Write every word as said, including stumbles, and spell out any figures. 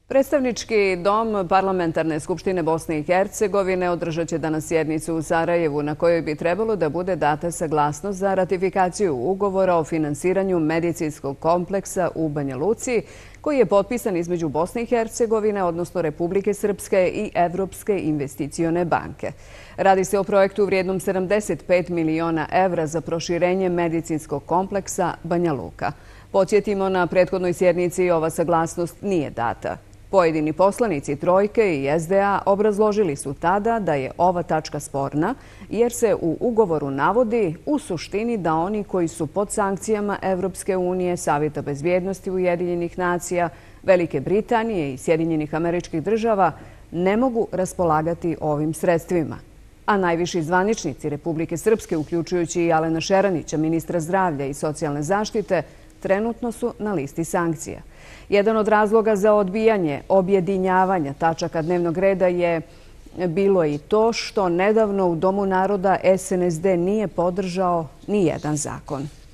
Predstavnički dom Parlamentarne skupštine Bosne i Hercegovine održat će danas sjednicu u Sarajevu na kojoj bi trebalo da bude data saglasnost za ratifikaciju ugovora o finansiranju medicinskog kompleksa u Banja Luci, koji je potpisan između Bosne i Hercegovine, odnosno Republike Srpske i Evropske investicione banke. Radi se o projektu vrijednom sedamdeset pet miliona evra za proširenje medicinskog kompleksa Banja Luka. Podsjetimo, na prethodnoj sjednici ova saglasnost nije data. Pojedini poslanici Trojke i S D A obrazložili su tada da je ova tačka sporna jer se u ugovoru navodi u suštini da oni koji su pod sankcijama Evropske unije, Savjeta bezbjednosti Ujedinjenih nacija, Velike Britanije i Sjedinjenih Američkih Država ne mogu raspolagati ovim sredstvima. A najviši zvaničnici Republike Srpske, uključujući i Alena Šeranića, ministra zdravlja i socijalne zaštite, trenutno su na listi sankcija. Jedan od razloga za odbijanje objedinjavanja tačaka dnevnog reda je bilo i to što nedavno u Domu naroda S N S D nije podržao ni jedan zakon.